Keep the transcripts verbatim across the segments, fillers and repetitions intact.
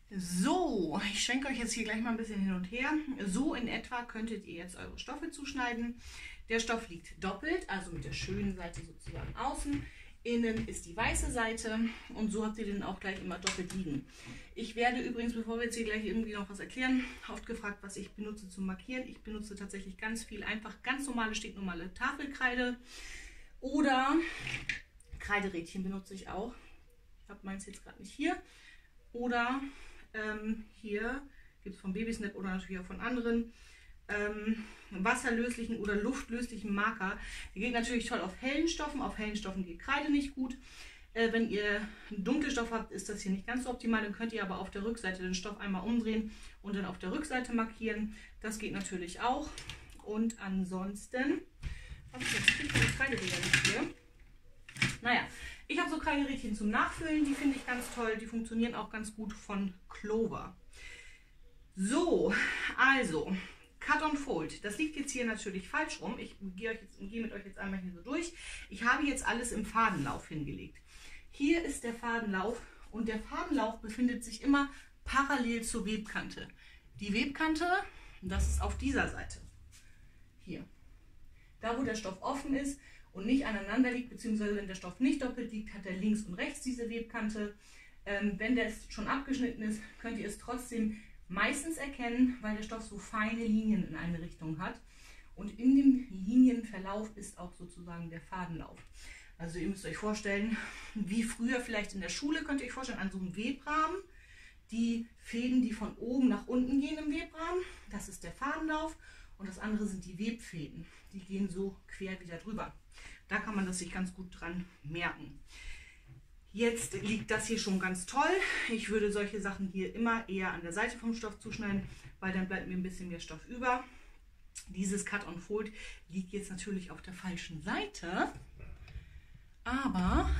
So, ich schenke euch jetzt hier gleich mal ein bisschen hin und her. So in etwa könntet ihr jetzt eure Stoffe zuschneiden. Der Stoff liegt doppelt, also mit der schönen Seite sozusagen außen. Innen ist die weiße Seite und so habt ihr den auch gleich immer doppelt liegen. Ich werde übrigens, bevor wir jetzt hier gleich irgendwie noch was erklären, oft gefragt, was ich benutze zum Markieren. Ich benutze tatsächlich ganz viel, einfach ganz normale, stinknormale Tafelkreide oder Kreiderädchen benutze ich auch. Ich habe meins jetzt gerade nicht hier. Oder ähm, hier gibt es von Babysnap oder natürlich auch von anderen ähm, wasserlöslichen oder luftlöslichen Marker. Die geht natürlich toll auf hellen Stoffen. Auf hellen Stoffen geht Kreide nicht gut. Äh, wenn ihr dunkle Stoff habt, ist das hier nicht ganz so optimal. Dann könnt ihr aber auf der Rückseite den Stoff einmal umdrehen und dann auf der Rückseite markieren. Das geht natürlich auch. Und ansonsten, was ist jetzt die Kreideräder nicht hier? Naja, ich habe so Kreiderädchen zum Nachfüllen, die finde ich ganz toll. Die funktionieren auch ganz gut von Clover. So, also Cut on Fold. Das liegt jetzt hier natürlich falsch rum. Ich gehe euch jetzt, gehe mit euch jetzt einmal hier so durch. Ich habe jetzt alles im Fadenlauf hingelegt. Hier ist der Fadenlauf und der Fadenlauf befindet sich immer parallel zur Webkante. Die Webkante, das ist auf dieser Seite. Hier. Da, wo der Stoff offen ist und nicht aneinander liegt, beziehungsweise wenn der Stoff nicht doppelt liegt, hat er links und rechts diese Webkante. Ähm, wenn der schon abgeschnitten ist, könnt ihr es trotzdem meistens erkennen, weil der Stoff so feine Linien in eine Richtung hat. Und in dem Linienverlauf ist auch sozusagen der Fadenlauf. Also ihr müsst euch vorstellen, wie früher vielleicht in der Schule, könnt ihr euch vorstellen, an so einem Webrahmen. Die Fäden, die von oben nach unten gehen im Webrahmen, das ist der Fadenlauf. Und das andere sind die Webfäden. Die gehen so quer wieder drüber. Da kann man das sich ganz gut dran merken. Jetzt liegt das hier schon ganz toll. Ich würde solche Sachen hier immer eher an der Seite vom Stoff zuschneiden, weil dann bleibt mir ein bisschen mehr Stoff über. Dieses Cut on Fold liegt jetzt natürlich auf der falschen Seite. Aber,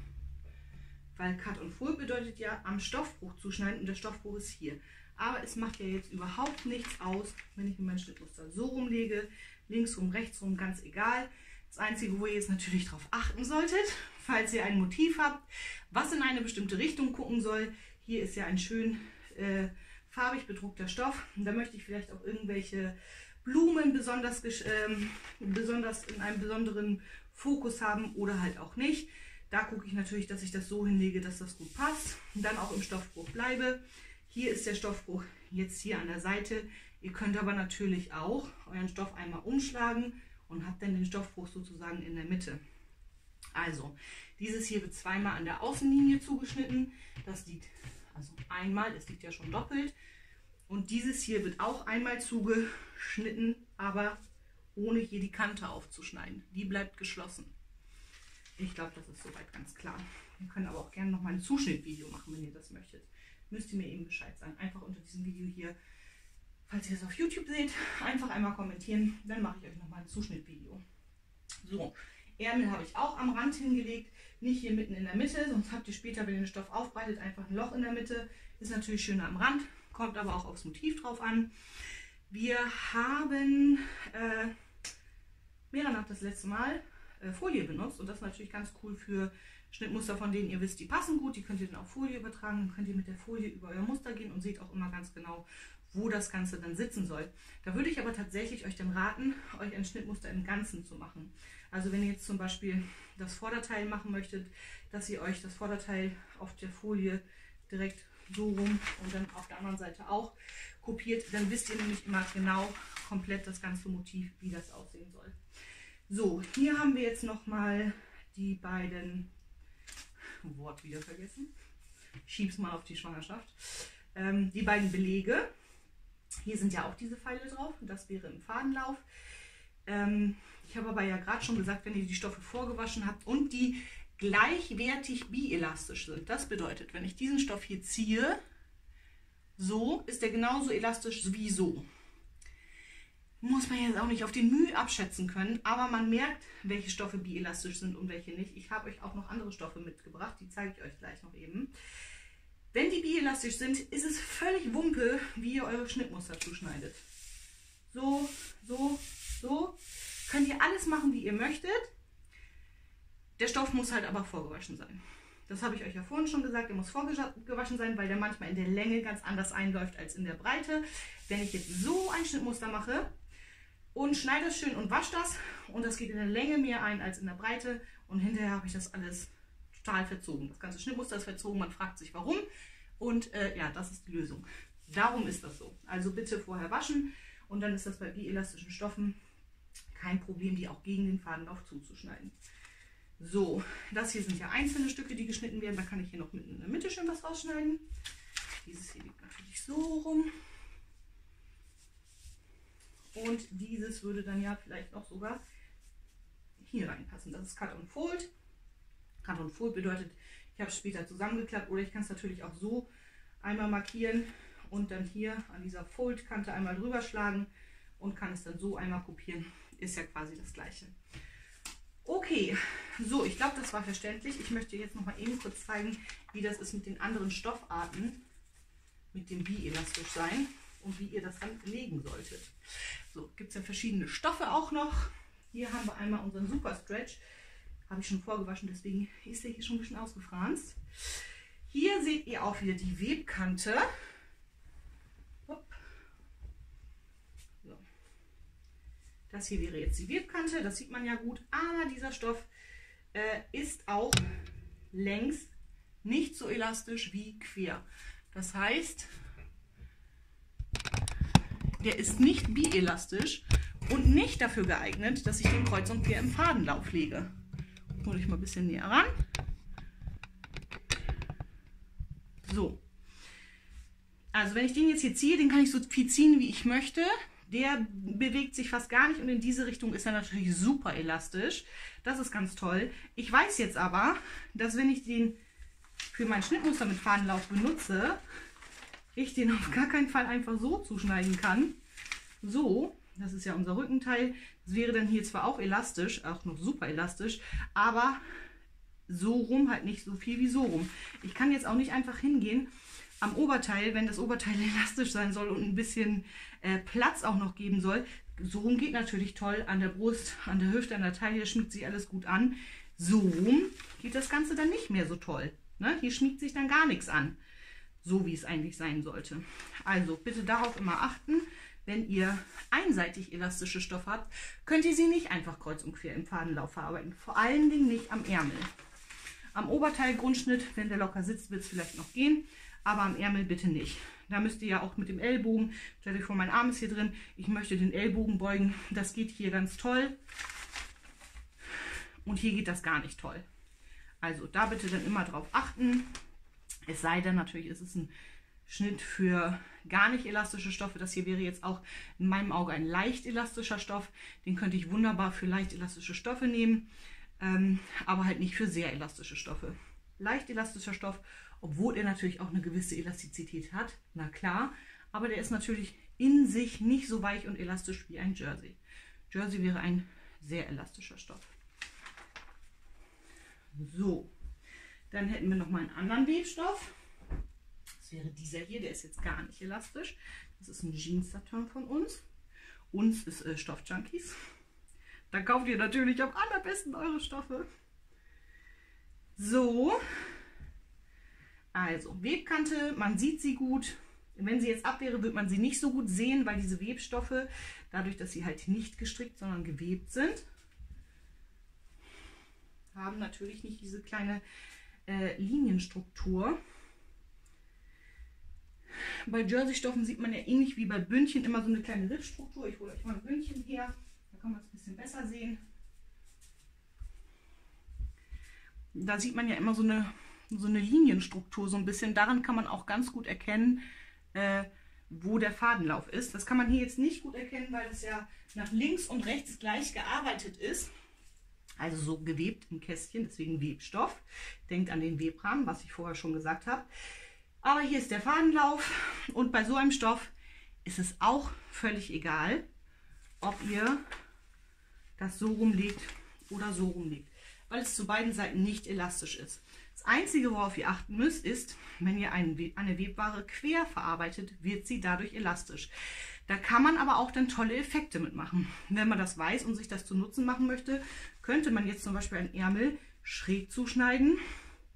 weil Cut on Fold bedeutet ja am Stoffbruch zuschneiden und der Stoffbruch ist hier. Aber es macht ja jetzt überhaupt nichts aus, wenn ich mir mein Schnittmuster so rumlege, links rum, rechts rum, ganz egal. Das Einzige, wo ihr jetzt natürlich darauf achten solltet, falls ihr ein Motiv habt, was in eine bestimmte Richtung gucken soll. Hier ist ja ein schön äh, farbig bedruckter Stoff. Und da möchte ich vielleicht auch irgendwelche Blumen besonders, ähm, besonders in einem besonderen Fokus haben oder halt auch nicht. Da gucke ich natürlich, dass ich das so hinlege, dass das gut passt und dann auch im Stoffbruch bleibe. Hier ist der Stoffbruch jetzt hier an der Seite. Ihr könnt aber natürlich auch euren Stoff einmal umschlagen und habt dann den Stoffbruch sozusagen in der Mitte. Also, dieses hier wird zweimal an der Außenlinie zugeschnitten. Das liegt also einmal, es liegt ja schon doppelt. Und dieses hier wird auch einmal zugeschnitten, aber ohne hier die Kante aufzuschneiden. Die bleibt geschlossen. Ich glaube, das ist soweit ganz klar. Wir können aber auch gerne noch mal ein Zuschnittvideo machen, wenn ihr das möchtet. Müsst ihr mir eben Bescheid sagen. Einfach unter diesem Video hier, falls ihr es auf YouTube seht, einfach einmal kommentieren. Dann mache ich euch noch mal ein Zuschnittvideo. So, Ärmel habe ich auch am Rand hingelegt. Nicht hier mitten in der Mitte, sonst habt ihr später, wenn ihr den Stoff aufbreitet, einfach ein Loch in der Mitte. Ist natürlich schöner am Rand, kommt aber auch aufs Motiv drauf an. Wir haben, äh, Mira hat das letzte Mal äh, Folie benutzt und das ist natürlich ganz cool für Schnittmuster, von denen ihr wisst, die passen gut, die könnt ihr dann auf Folie übertragen, dann könnt ihr mit der Folie über euer Muster gehen und seht auch immer ganz genau, wo das Ganze dann sitzen soll. Da würde ich aber tatsächlich euch dann raten, euch ein Schnittmuster im Ganzen zu machen. Also wenn ihr jetzt zum Beispiel das Vorderteil machen möchtet, dass ihr euch das Vorderteil auf der Folie direkt so rum und dann auf der anderen Seite auch kopiert, dann wisst ihr nämlich immer genau komplett das ganze Motiv, wie das aussehen soll. So, hier haben wir jetzt nochmal die beiden, Wort wieder vergessen, ich schiebe es mal auf die Schwangerschaft, ähm, die beiden Belege. Hier sind ja auch diese Pfeile drauf und das wäre im Fadenlauf. Ähm, ich habe aber ja gerade schon gesagt, wenn ihr die Stoffe vorgewaschen habt und die gleichwertig bielastisch sind, das bedeutet, wenn ich diesen Stoff hier ziehe, so ist der genauso elastisch wie so. Muss man jetzt auch nicht auf den Mühe abschätzen können, aber man merkt, welche Stoffe bielastisch sind und welche nicht. Ich habe euch auch noch andere Stoffe mitgebracht, die zeige ich euch gleich noch eben. Wenn die bielastisch sind, ist es völlig Wumpe, wie ihr eure Schnittmuster zuschneidet. So, so, so. Könnt ihr alles machen, wie ihr möchtet. Der Stoff muss halt aber vorgewaschen sein. Das habe ich euch ja vorhin schon gesagt, der muss vorgewaschen sein, weil der manchmal in der Länge ganz anders einläuft als in der Breite. Wenn ich jetzt so ein Schnittmuster mache und schneide es schön und wasche das und das geht in der Länge mehr ein als in der Breite und hinterher habe ich das alles total verzogen. Das ganze Schnittmuster ist verzogen, man fragt sich warum und äh, ja, das ist die Lösung. Darum ist das so. Also bitte vorher waschen und dann ist das bei bielastischen Stoffen kein Problem, die auch gegen den Fadenlauf zuzuschneiden. So, das hier sind ja einzelne Stücke, die geschnitten werden. Da kann ich hier noch mitten in der Mitte schön was rausschneiden. Dieses hier liegt natürlich so rum. Und dieses würde dann ja vielleicht noch sogar hier reinpassen. Das ist Cut and Fold. Cut and Fold bedeutet, ich habe es später zusammengeklappt oder ich kann es natürlich auch so einmal markieren und dann hier an dieser Fold-Kante einmal drüber schlagen und kann es dann so einmal kopieren. Ist ja quasi das Gleiche. Okay, so, ich glaube, das war verständlich. Ich möchte jetzt noch mal eben kurz zeigen, wie das ist mit den anderen Stoffarten, mit dem Bielastisch sein und wie ihr das dann legen solltet. So, gibt es ja verschiedene Stoffe auch noch. Hier haben wir einmal unseren Super Stretch. Habe ich schon vorgewaschen, deswegen ist der hier schon ein bisschen ausgefranst. Hier seht ihr auch wieder die Webkante. So. Das hier wäre jetzt die Webkante, das sieht man ja gut. Aber dieser Stoff äh, ist auch längs nicht so elastisch wie quer. Das heißt, der ist nicht bielastisch und nicht dafür geeignet, dass ich den kreuz und quer im Fadenlauf lege. Hole ich mal ein bisschen näher ran. So. Also wenn ich den jetzt hier ziehe, den kann ich so viel ziehen, wie ich möchte. Der bewegt sich fast gar nicht und in diese Richtung ist er natürlich super elastisch. Das ist ganz toll. Ich weiß jetzt aber, dass wenn ich den für mein Schnittmuster mit Fadenlauf benutze, ich den auf gar keinen Fall einfach so zuschneiden kann. So, das ist ja unser Rückenteil. Das wäre dann hier zwar auch elastisch, auch noch super elastisch, aber so rum halt nicht so viel wie so rum. Ich kann jetzt auch nicht einfach hingehen am Oberteil, wenn das Oberteil elastisch sein soll und ein bisschen äh, Platz auch noch geben soll. So rum geht natürlich toll, an der Brust, an der Hüfte, an der Taille schmiegt sich alles gut an. So rum geht das Ganze dann nicht mehr so toll. Ne? Hier schmiegt sich dann gar nichts an, so wie es eigentlich sein sollte. Also bitte darauf immer achten, wenn ihr einseitig elastische Stoffe habt, könnt ihr sie nicht einfach kreuz und quer im Fadenlauf verarbeiten. Vor allen Dingen nicht am Ärmel. Am Oberteil Grundschnitt, wenn der locker sitzt, wird es vielleicht noch gehen, aber am Ärmel bitte nicht. Da müsst ihr ja auch mit dem Ellbogen, stellt euch vor, mein Arm ist hier drin, ich möchte den Ellbogen beugen, das geht hier ganz toll und hier geht das gar nicht toll. Also da bitte dann immer drauf achten, es sei denn natürlich, ist es ein Schnitt für gar nicht elastische Stoffe. Das hier wäre jetzt auch in meinem Auge ein leicht elastischer Stoff, den könnte ich wunderbar für leicht elastische Stoffe nehmen, ähm, aber halt nicht für sehr elastische Stoffe. Leicht elastischer Stoff, obwohl er natürlich auch eine gewisse Elastizität hat, na klar, aber der ist natürlich in sich nicht so weich und elastisch wie ein Jersey. Jersey wäre ein sehr elastischer Stoff. So, dann hätten wir noch mal einen anderen Webstoff. Das wäre dieser hier, der ist jetzt gar nicht elastisch. Das ist ein Jeans-Satin von uns. Uns ist äh, Stoffjunkies. Da kauft ihr natürlich am allerbesten eure Stoffe. So, also Webkante, man sieht sie gut. Wenn sie jetzt ab wäre, wird man sie nicht so gut sehen, weil diese Webstoffe, dadurch, dass sie halt nicht gestrickt, sondern gewebt sind, haben natürlich nicht diese kleine äh, Linienstruktur. Bei Jersey-Stoffen sieht man ja ähnlich wie bei Bündchen immer so eine kleine Riffstruktur. Ich hole euch mal ein Bündchen her, da kann man es ein bisschen besser sehen. Da sieht man ja immer so eine, so eine Linienstruktur so ein bisschen. Daran kann man auch ganz gut erkennen, äh, wo der Fadenlauf ist. Das kann man hier jetzt nicht gut erkennen, weil es ja nach links und rechts gleich gearbeitet ist. Also so gewebt im Kästchen, deswegen Webstoff. Denkt an den Webrahmen, was ich vorher schon gesagt habe. Aber hier ist der Fadenlauf und bei so einem Stoff ist es auch völlig egal, ob ihr das so rumlegt oder so rumlegt, weil es zu beiden Seiten nicht elastisch ist. Das Einzige, worauf ihr achten müsst, ist, wenn ihr eine Webware quer verarbeitet, wird sie dadurch elastisch. Da kann man aber auch dann tolle Effekte mitmachen. Wenn man das weiß und sich das zu Nutzen machen möchte, könnte man jetzt zum Beispiel einen Ärmel schräg zuschneiden,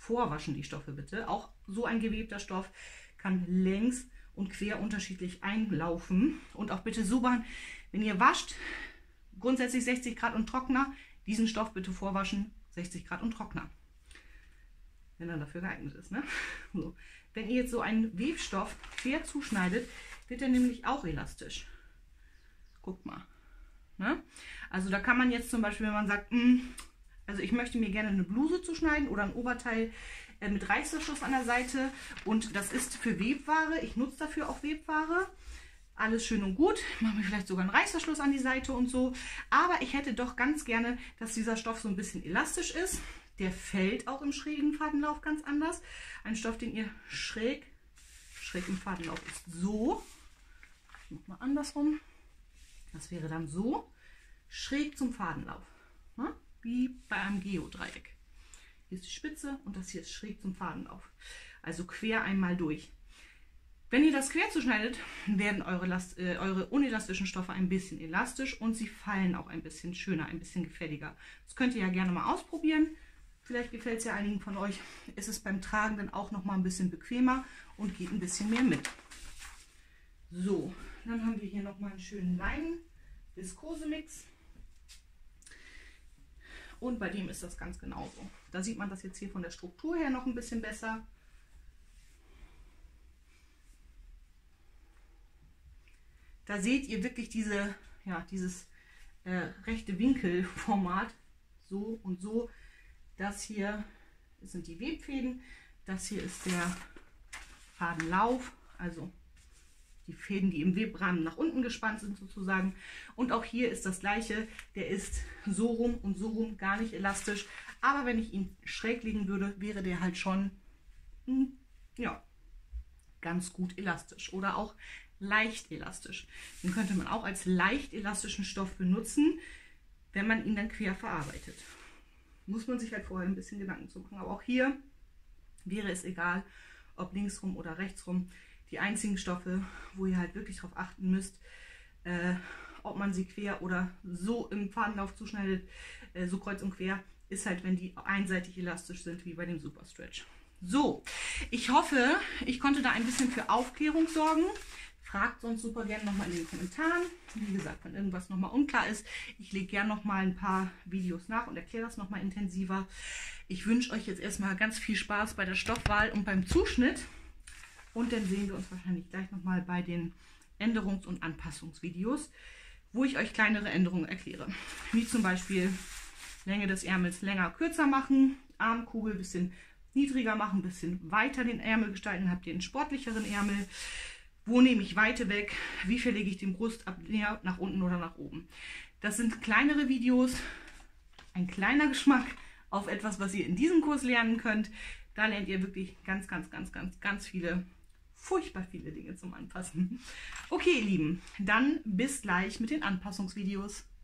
vorwaschen, die Stoffe bitte. Auch so ein gewebter Stoff kann längs und quer unterschiedlich einlaufen. Und auch bitte so machen, wenn ihr wascht, grundsätzlich sechzig Grad und Trockner, diesen Stoff bitte vorwaschen, sechzig Grad und Trockner. Wenn er dafür geeignet ist. Ne? So. Wenn ihr jetzt so einen Webstoff quer zuschneidet, wird er nämlich auch elastisch. Guckt mal. Ne? Also da kann man jetzt zum Beispiel, wenn man sagt, mh, also ich möchte mir gerne eine Bluse zuschneiden oder ein Oberteil äh, mit Reißverschluss an der Seite und das ist für Webware, ich nutze dafür auch Webware, alles schön und gut, ich mache mir vielleicht sogar einen Reißverschluss an die Seite und so, aber ich hätte doch ganz gerne, dass dieser Stoff so ein bisschen elastisch ist. Der fällt auch im schrägen Fadenlauf ganz anders. Ein Stoff, den ihr schräg, schräg im Fadenlauf ist so, ich mache mal andersrum, das wäre dann so, schräg zum Fadenlauf, ne? Wie bei einem Geodreieck. Hier ist die Spitze und das hier ist schräg zum Fadenlauf, also quer einmal durch. Wenn ihr das quer zuschneidet, werden eure, Last, äh, eure unelastischen Stoffe ein bisschen elastisch und sie fallen auch ein bisschen schöner, ein bisschen gefälliger. Das könnt ihr ja gerne mal ausprobieren. Vielleicht gefällt es ja einigen von euch. Ist es beim Tragen dann auch noch mal ein bisschen bequemer und geht ein bisschen mehr mit. So, dann haben wir hier noch mal einen schönen Leinen-Viskose-Mix. Und bei dem ist das ganz genauso. Da sieht man das jetzt hier von der Struktur her noch ein bisschen besser. Da seht ihr wirklich diese, ja, dieses äh, rechte Winkelformat. So und so. Das hier sind die Webfäden. Das hier ist der Fadenlauf. Also die Fäden, die im Webrahmen nach unten gespannt sind sozusagen. Und auch hier ist das gleiche. Der ist so rum und so rum gar nicht elastisch. Aber wenn ich ihn schräg legen würde, wäre der halt schon mh, ja, ganz gut elastisch. Oder auch leicht elastisch. Den könnte man auch als leicht elastischen Stoff benutzen, wenn man ihn dann quer verarbeitet. Muss man sich halt vorher ein bisschen Gedanken zu machen. Aber auch hier wäre es egal, ob linksrum oder rechtsrum. Die einzigen Stoffe, wo ihr halt wirklich darauf achten müsst, äh, ob man sie quer oder so im Fadenlauf zuschneidet, äh, so kreuz und quer, ist halt, wenn die einseitig elastisch sind, wie bei dem Super Stretch. So, ich hoffe, ich konnte da ein bisschen für Aufklärung sorgen. Fragt sonst super gerne nochmal in den Kommentaren. Wie gesagt, wenn irgendwas nochmal unklar ist, ich lege gerne nochmal ein paar Videos nach und erkläre das nochmal intensiver. Ich wünsche euch jetzt erstmal ganz viel Spaß bei der Stoffwahl und beim Zuschnitt. Und dann sehen wir uns wahrscheinlich gleich nochmal bei den Änderungs- und Anpassungsvideos, wo ich euch kleinere Änderungen erkläre. Wie zum Beispiel Länge des Ärmels länger, kürzer machen, Armkugel ein bisschen niedriger machen, ein bisschen weiter den Ärmel gestalten, habt ihr einen sportlicheren Ärmel. Wo nehme ich Weite weg? Wie verlege ich den Brustabnäher nach unten oder nach oben? Das sind kleinere Videos, ein kleiner Geschmack auf etwas, was ihr in diesem Kurs lernen könnt. Da lernt ihr wirklich ganz, ganz, ganz, ganz, ganz viele, furchtbar viele Dinge zum Anpassen. Okay, ihr Lieben, dann bis gleich mit den Anpassungsvideos.